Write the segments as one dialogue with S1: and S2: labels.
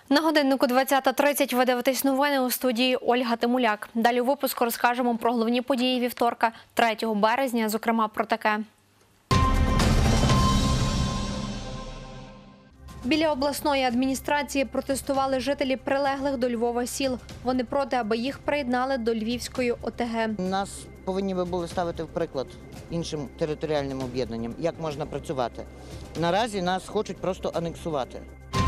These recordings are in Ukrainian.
S1: На годиннику 20:30 ви дивитесь новини у студії Ольга Тимуляк. Далі у випуску розкажемо про головні події вівторка, 3 березня, зокрема про таке. Біля обласної адміністрації протестували жителі прилеглих до Львова сіл. Вони проти, аби їх приєднали до Львівської ОТГ.
S2: Нас повинні ви були ставити в приклад іншим територіальним об'єднанням, як можна працювати. Наразі нас хочуть просто анексувати.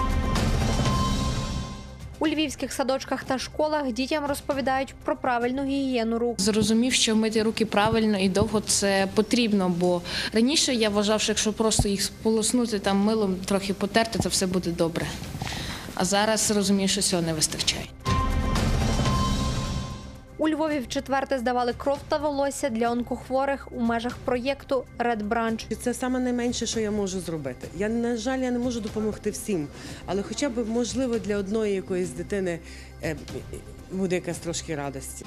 S1: У львівських садочках та школах дітям розповідають про правильну гігієну рук.
S3: Зрозумів, що мити руки правильно і довго це потрібно, бо раніше я вважав, що якщо просто їх сполоснути, там милом трохи потерти, то все буде добре. А зараз розумію, що цього не вистачає.
S1: У Львові вчетверте здавали кров та волосся для онкохворих у межах проєкту Red Branch.
S4: Це саме найменше, що я можу зробити. На жаль, я не можу допомогти всім, але хоча б, можливо, для одної якоїсь дитини буде якась трошки радості.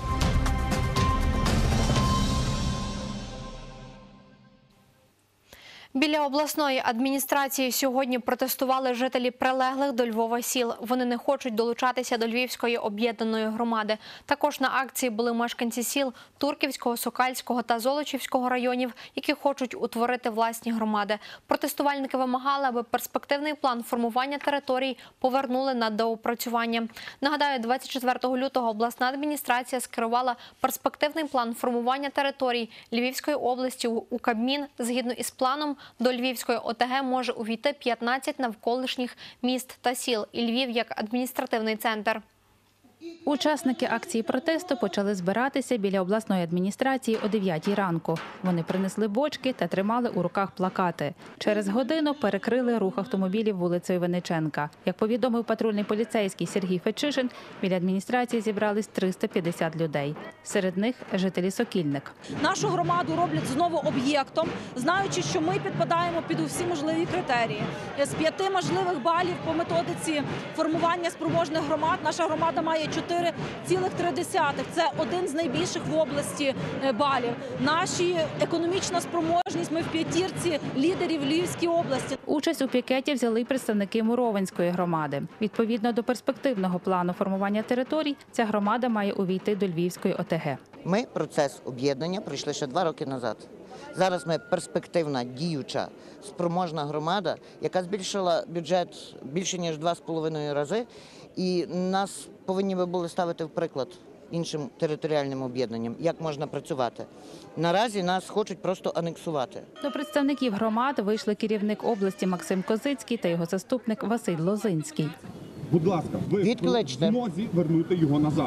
S1: Біля обласної адміністрації сьогодні протестували жителі прилеглих до Львова сіл. Вони не хочуть долучатися до Львівської об'єднаної громади. Також на акції були мешканці сіл Турківського, Сокальського та Золочівського районів, які хочуть утворити власні громади. Протестувальники вимагали, аби перспективний план формування територій повернули на доопрацювання. Нагадаю, 24 лютого обласна адміністрація скерувала перспективний план формування територій Львівської області у Кабмін. Згідно із планом, до Львівської ОТГ може увійти 15 навколишніх міст та сіл і Львів як адміністративний центр.
S5: Учасники акції протесту почали збиратися біля обласної адміністрації о 9 ранку. Вони принесли бочки та тримали у руках плакати. Через годину перекрили рух автомобілів вулицею Винниченка. Як повідомив патрульний поліцейський Сергій Фечишин, біля адміністрації зібрались 350 людей. Серед них жителі Сокільник.
S6: Нашу громаду роблять знову об'єктом, знаючи, що ми підпадаємо під усі можливі критерії. З 5 можливих балів по методиці формування спроможних громад наша громада має 4,3. Це один з найбільших в області балів. Наша економічна спроможність, ми в п'ятірці лідерів Львівській області.
S5: Участь у пікеті взяли й представники Муровинської громади. Відповідно до перспективного плану формування територій, ця громада має увійти до Львівської ОТГ.
S2: Ми процес об'єднання пройшли ще 2 роки назад. Зараз ми перспективна, діюча, спроможна громада, яка збільшила бюджет більше, ніж 2,5 рази. І нас повинні ви були ставити в приклад іншим територіальним об'єднанням, як можна працювати. Наразі нас хочуть просто анексувати.
S5: До представників громад вийшли керівник області Максим Козицький та його заступник Василь Лозинський.
S7: Будь ласка, ви в змозі вернути його назад.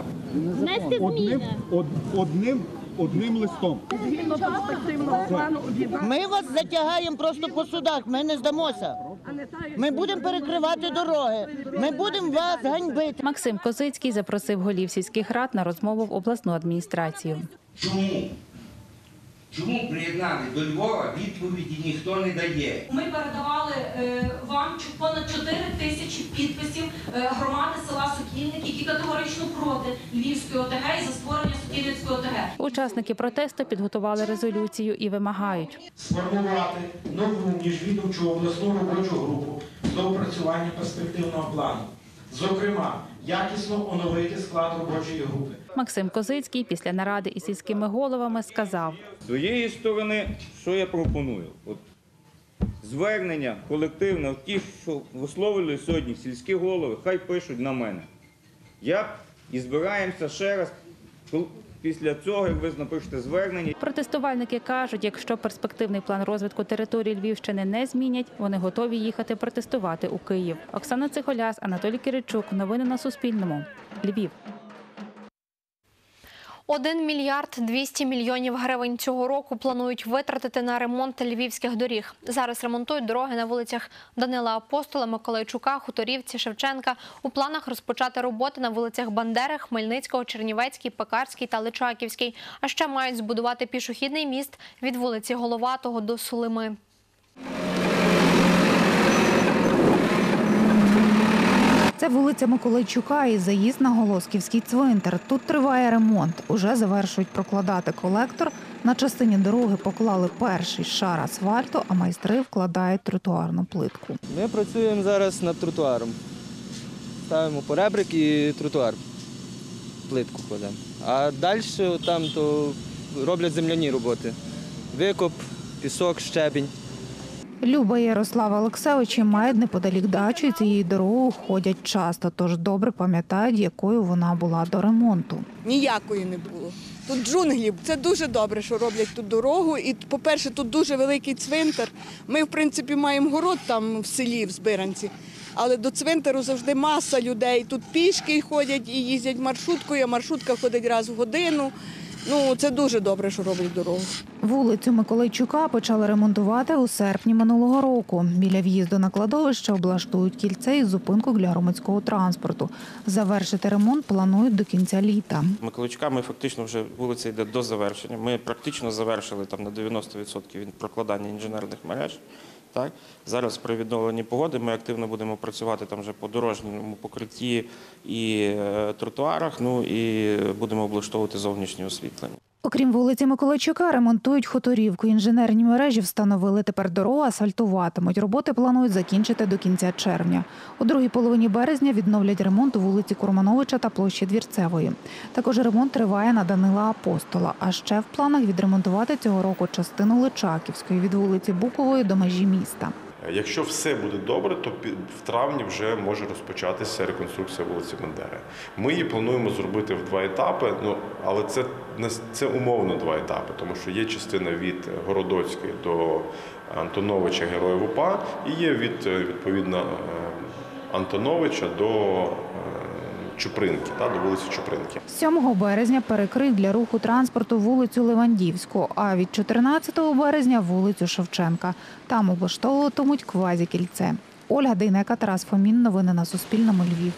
S7: Одним листом.
S2: Ми вас затягаємо просто по судах, ми не здамося. Ми будемо перекривати дороги, ми будемо вас ганьбити.
S5: Максим Козицький запросив голів сільських рад на розмову в обласну адміністрацію.
S8: Чому приєднати до Львова, відповіді ніхто не дає?
S6: Ми передавали вам понад 4 тисячі підписів громади села Сокільник, які категорично проти Львівської ОТГ і за створення Сокільницької ОТГ.
S5: Учасники протесту підготували резолюцію і вимагають
S9: сформувати нову міжвідомчу обласну робочу групу з доопрацювання перспективного плану. Зокрема, якісно оновити склад робочої групи.
S5: Максим Козицький після наради із сільськими головами сказав:
S10: з своєї сторони, що я пропоную? От звернення колективне, ті, що висловили сьогодні сільські голови, хай пишуть на мене. І збираємося ще раз після цього, як ви напишете звернення.
S5: Протестувальники кажуть, якщо перспективний план розвитку території Львівщини не змінять, вони готові їхати протестувати у Київ. Оксана Цихоляс, Анатолій Киричук. Новини на Суспільному. Львів.
S1: 1 мільярд 200 мільйонів гривень цього року планують витратити на ремонт львівських доріг. Зараз ремонтують дороги на вулицях Данила Апостола, Миколайчука, Хуторівці, Шевченка. У планах розпочати роботи на вулицях Бандери, Хмельницького, Чернівецький, Пекарський та Личаківський. А ще мають збудувати пішохідний міст від вулиці Головатого до Сулими.
S11: Це вулиця Миколайчука і заїзд на Голосківський цвинтар. Тут триває ремонт. Уже завершують прокладати колектор. На частині дороги поклали перший шар асфальту, а майстри вкладають тротуарну плитку.
S12: Ми працюємо зараз над тротуаром. ставимо поребрик і тротуар, плитку кладемо. А далі там то роблять земляні роботи. Викоп, пісок, щебінь.
S11: Люба і Ярослава Олексевичі мають неподалік дачу і цією дорогою ходять часто, тож добре пам'ятають, якою вона була до ремонту.
S13: Ніякої не було. Тут джунглі. Це дуже добре, що роблять тут дорогу. І, по-перше, тут дуже великий цвинтар. Ми, в принципі, маємо город там в селі, в Збиранці. Але до цвинтару завжди маса людей. Тут пішки ходять і їздять маршруткою, а маршрутка ходить раз в годину. Ну, це дуже добре, що роблять дорогу.
S11: Вулицю Миколайчука почали ремонтувати у серпні минулого року. Біля в'їзду на кладовище облаштують кільце і зупинку для громадського транспорту. Завершити ремонт планують до кінця літа.
S14: Миколайчука ми фактично вже вулиця йде до завершення. Ми практично завершили там на 90% прокладання інженерних мереж. Так? Зараз при відновленні погоди ми активно будемо працювати там вже по дорожньому покритті і тротуарах, ну і будемо облаштовувати зовнішнє освітлення.
S11: Окрім вулиці Миколайчука, ремонтують Хуторівку. Інженерні мережі встановили, тепер дорогу асфальтуватимуть. Роботи планують закінчити до кінця червня. У другій половині березня відновлять ремонт у вулиці Курмановича та площі Двірцевої. Також ремонт триває на Данила Апостола. А ще в планах відремонтувати цього року частину Личаківської від вулиці Букової до межі міста.
S15: Якщо все буде добре, то в травні вже може розпочатися реконструкція вулиці Бандери. Ми її плануємо зробити в 2 етапи, але це умовно 2 етапи, тому що є частина від Городоцької до Антоновича, Героїв УПА, і є відповідно Антоновича до Чупринки, до вулиці Чупринки.
S11: 7 березня перекриють для руху транспорту вулицю Левандівську, а від 14 березня вулицю Шевченка. Там облаштовуватимуть квазікільце. Ольга Дейнека, Тарас Фомін. Новини на Суспільному. Львів.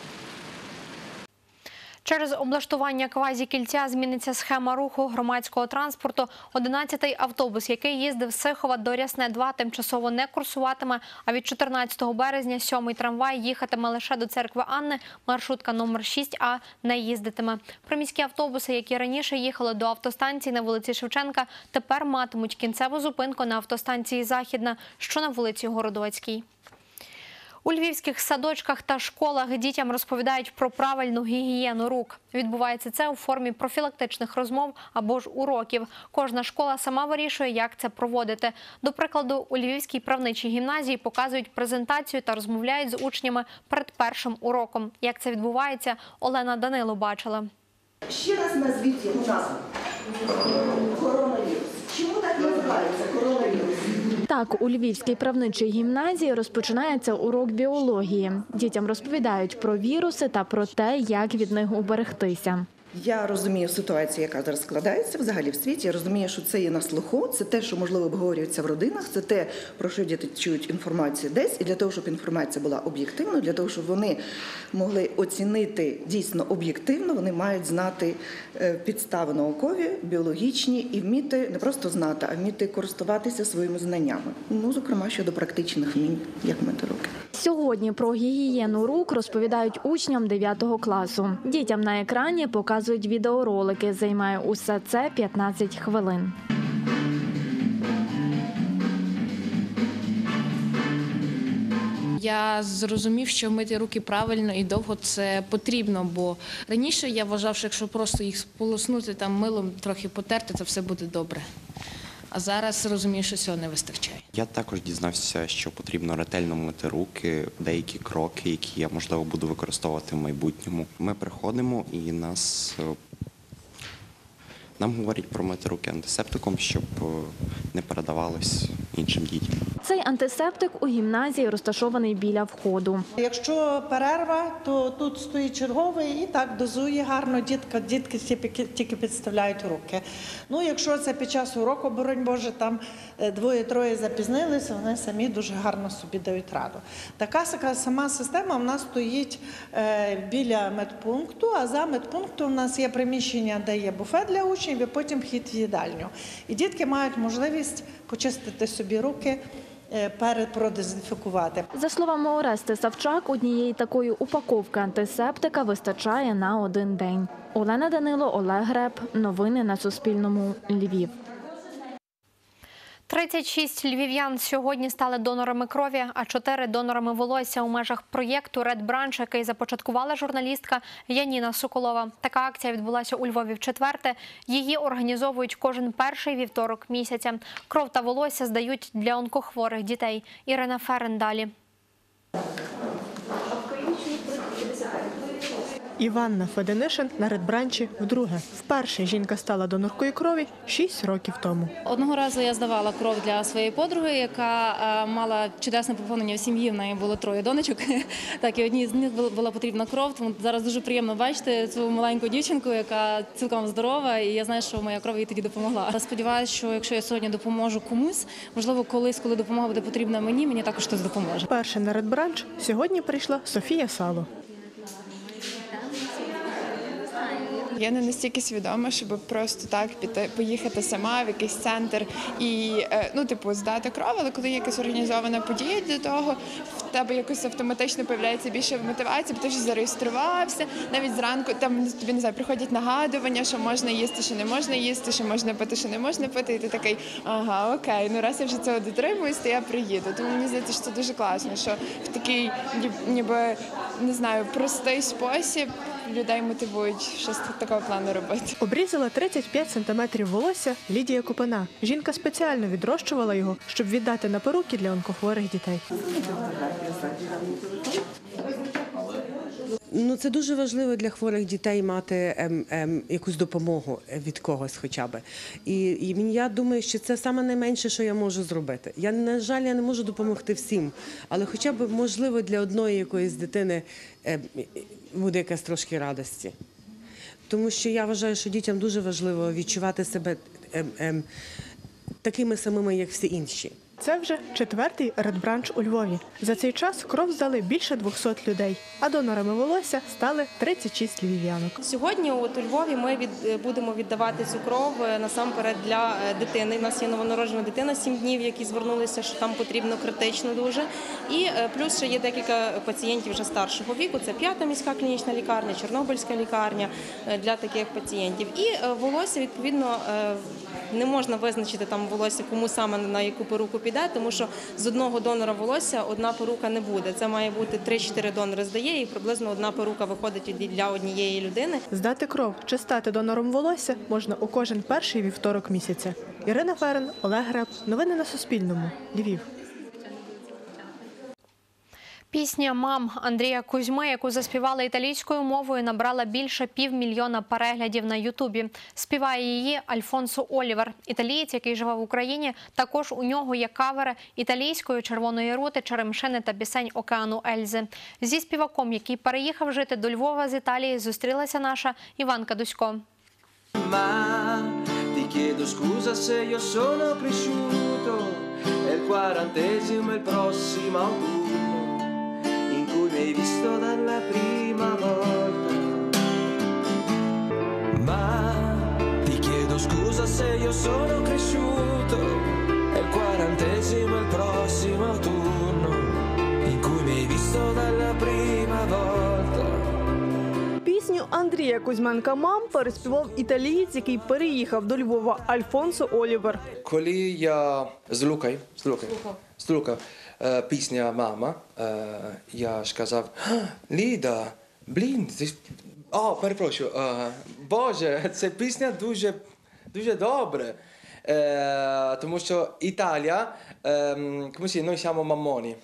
S1: Через облаштування квазікільця зміниться схема руху громадського транспорту. 11-й автобус, який їздив з Сихова до Рясне-2, тимчасово не курсуватиме, а від 14 березня 7-й трамвай їхатиме лише до церкви Анни, маршрутка номер 6А не їздитиме. Приміські автобуси, які раніше їхали до автостанції на вулиці Шевченка, тепер матимуть кінцеву зупинку на автостанції Західна, що на вулиці Городоцькій. У львівських садочках та школах дітям розповідають про правильну гігієну рук. Відбувається це у формі профілактичних розмов або ж уроків. Кожна школа сама вирішує, як це проводити. До прикладу, у Львівській правничій гімназії показують презентацію та розмовляють з учнями перед першим уроком. Як це відбувається, Олена Данило бачила.
S16: Ще раз назвіть його назву. Коронавірус. Чому так називається коронавірус?
S17: Так, у Львівській правничій гімназії розпочинається урок біології. Дітям розповідають про віруси та про те, як від них уберегтися.
S16: Я розумію ситуацію, яка зараз складається взагалі в світі. Я розумію, що це є на слуху, це те, що, можливо, обговорюється в родинах, це те, про що діти чують інформацію десь. І для того, щоб інформація була об'єктивною, для того, щоб вони могли оцінити дійсно об'єктивно, вони мають знати підстави наукові, біологічні і вміти не просто знати, а вміти користуватися своїми знаннями. Ну, зокрема, щодо практичних вмінь, як мити руки.
S17: Сьогодні про гігієну рук розповідають учням 9 класу. Дітям на екрані показують відеоролики. Займає усе це 15 хвилин.
S3: Я зрозумів, що мити руки правильно і довго це потрібно, бо раніше я вважав, що якщо просто їх сполоснути там милом, трохи потерти, то все буде добре. А зараз розумію, що цього не вистачає.
S18: Я також дізнався, що потрібно ретельно мити руки, деякі кроки, які я, можливо, буду використовувати в майбутньому. Ми приходимо і нам говорять про мити руки антисептиком, щоб не передавалось іншим дітям.
S17: Цей антисептик у гімназії розташований біля входу.
S19: Якщо перерва, то тут стоїть черговий і так дозує гарно. Дітки тільки підставляють руки. Ну, якщо це під час уроку, боронь Боже, там 2-3 запізнилися, вони самі дуже гарно собі дають раду. Така сама система в нас стоїть біля медпункту, а за медпунктом у нас є приміщення, де є буфет для учнів, і потім вхід в їдальню. І дітки мають можливість почистити собі руки, продезінфікувати.
S17: За словами Орести Савчак, однієї такої упаковки антисептика вистачає на 1 день. Олена Данило, Олег Греб. Новини на Суспільному. Львів.
S1: 36 львів'ян сьогодні стали донорами крові, а 4 – донорами волосся у межах проєкту «Red Branch», який започаткувала журналістка Яніна Соколова. Така акція відбулася у Львові вчетверте. Її організовують кожен перший вівторок місяця. Кров та волосся здають для онкохворих дітей. Ірина Ферен далі.
S20: Іванна Феденишин на Редбранчі вдруге. Вперше жінка стала доноркою крові 6 років тому.
S3: Одного разу я здавала кров для своєї подруги, яка мала чудесне поповнення в сім'ї. В неї було 3 донечок. Так, і одній з них була потрібна кров. Тому зараз дуже приємно бачити цю маленьку дівчинку, яка цілком здорова. І я знаю, що моя кров їй тоді допомогла. Сподіваюся, що якщо я сьогодні допоможу комусь, можливо, колись, коли допомога буде потрібна мені також хтось допоможе.
S20: Перше на Редбранч сьогодні прийшла Софія Сало.
S21: Я не настільки свідома, щоб просто так поїхати сама в якийсь центр і здати кров, але коли є якась організована подія для того, в тебе якось автоматично з'являється більше мотивації, бо ти вже зареєструвався, навіть зранку там тобі не знаю, приходять нагадування, що можна їсти, що не можна їсти, що можна пити, що не можна пити, і ти такий, ага, окей, раз я вже цього дотримуюсь, то я приїду. Тому мені здається, що це дуже класно, що в такий, ніби, не знаю, простий спосіб людей мотивують щось такого плану робити.
S20: Обрізала 35 сантиметрів волосся Лідія Копина. Жінка спеціально відрощувала його, щоб віддати на перуки для онкохворих дітей.
S4: Це дуже важливо для хворих дітей мати якусь допомогу від когось хоча б. І я думаю, що це саме найменше, що я можу зробити. На жаль, я не можу допомогти всім, але хоча б, можливо, для одної якоїсь дитини буде якась трошки радості. Тому що я вважаю, що дітям дуже важливо відчувати себе такими самими, як всі інші.
S20: Це вже 4-й Редбранч у Львові. За цей час кров здали більше 200 людей, а донорами волосся стали 36 львів'янок.
S22: Сьогодні у Львові ми будемо віддавати цю кров насамперед для дитини. У нас є новонароджена дитина 7 днів, які звернулися, що там потрібно критично дуже. І плюс ще є декілька пацієнтів вже старшого віку. Це 5-та міська клінічна лікарня, Чорнобильська лікарня для таких пацієнтів. І волосся, відповідно, не можна визначити там волосся, кому саме на яку перуку піде, тому що з одного донора волосся одна перука не буде. Це має бути 3-4 донори здає, і приблизно одна перука виходить для однієї людини.
S20: Здати кров чи стати донором волосся можна у кожен перший вівторок місяця. Ірина Ферен, Олег Греб. Новини на Суспільному. Львів.
S1: Пісня «Мам» Андрія Кузьми, яку заспівали італійською мовою, набрала більше 500 000 переглядів на Ютубі. Співає її Альфонсо Олівер. Італієць, який живе в Україні, також у нього є кавери італійської «Червоної рути», «Черемшини» та пісень «Океану Ельзи». Зі співаком, який переїхав жити до Львова з Італії, зустрілася наша Іванка Дусько.
S23: Ti chiedo scusa se io sono cresciuto, è il 40° il prossimo autunno in cui mi hai visto dalla prima volta. Ma ti chiedo scusa se io sono cresciuto, è il 40° il prossimo autunno in cui mi hai visto dalla prima volta.
S20: Пісню Андрія Кузьменка «Мам» переспівав італієць, який переїхав до Львова, Альфонсо Олівер.
S23: Коли я слухав пісня «Мама», я ж казав, Ліда, перепрошую, Боже, ця пісня дуже добра, тому що Італія, noi siamo mammoni.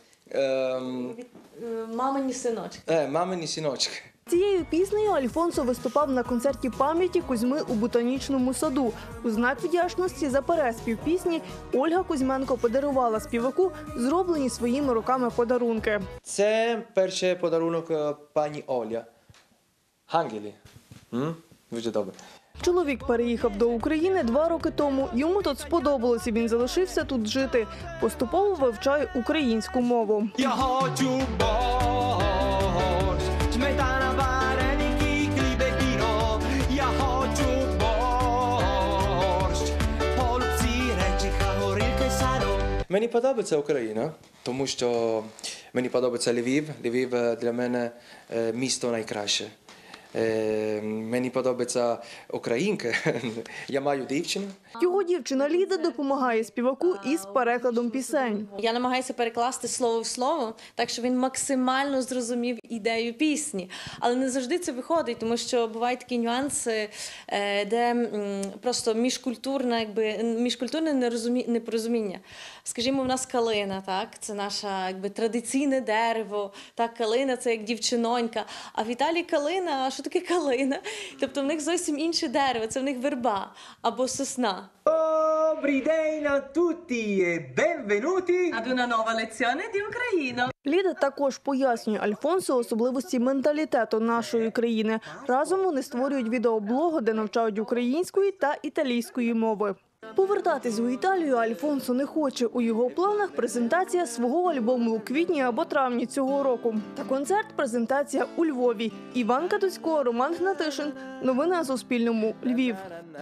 S22: Мамині синочки.
S23: Мамині синочки.
S20: Цією піснею Альфонсо виступав на концерті пам'яті Кузьми у Ботанічному саду. У знак вдячності за переспів пісні Ольга Кузьменко подарувала співаку зроблені своїми руками подарунки.
S23: Це перший подарунок пані Оля. Ангелі. Дуже добре.
S20: Чоловік переїхав до України 2 роки тому. Йому тут сподобалось і він залишився тут жити. Поступово вивчає українську мову.
S23: Я хочу борщ, сметана, вареники, хліб і віно. Я хочу борщ, голубці, речиха, горілка й сало. Мені подобається Україна, тому що мені подобається Львів. Львів для мене місто найкраще.
S2: Мені подобається українка. Я маю дівчину.
S20: Його дівчина Ліда допомагає співаку із перекладом пісень.
S7: Я намагаюся перекласти слово в слово, так, щоб він максимально зрозумів ідею пісні. Але не завжди це виходить, тому що бувають такі нюанси, де просто міжкультурне непорозуміння. Скажімо, в нас калина, так? Це наше традиційне дерево, так, калина – це як дівчинонька. А в Італії калина, а що таке калина? Тобто в них зовсім інше дерево, це в них верба або сосна.
S23: Добрий день a tutti e benvenuti
S7: ad una nuova lezione di Ucraino.
S20: Ліда також пояснює Альфонсо особливості менталітету нашої країни. Разом вони створюють відеоблоги, де навчають української та італійської мови. Повертатись у Італію Альфонсо не хоче. У його планах презентація свого альбому у квітні або травні цього року. Та концерт-презентація у Львові. Іван Катуцько, Роман Гнатишин. Новини на Суспільному. Львів.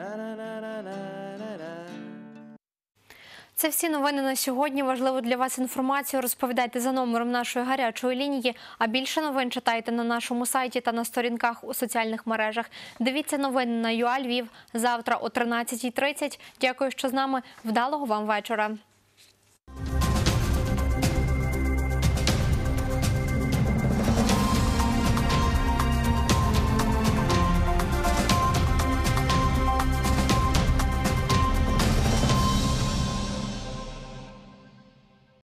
S1: Це всі новини на сьогодні. Важливу для вас інформацію розповідайте за номером нашої гарячої лінії. А більше новин читайте на нашому сайті та на сторінках у соціальних мережах. Дивіться новини на ЮА Львів завтра о 13:30. Дякую, що з нами. Вдалого вам вечора.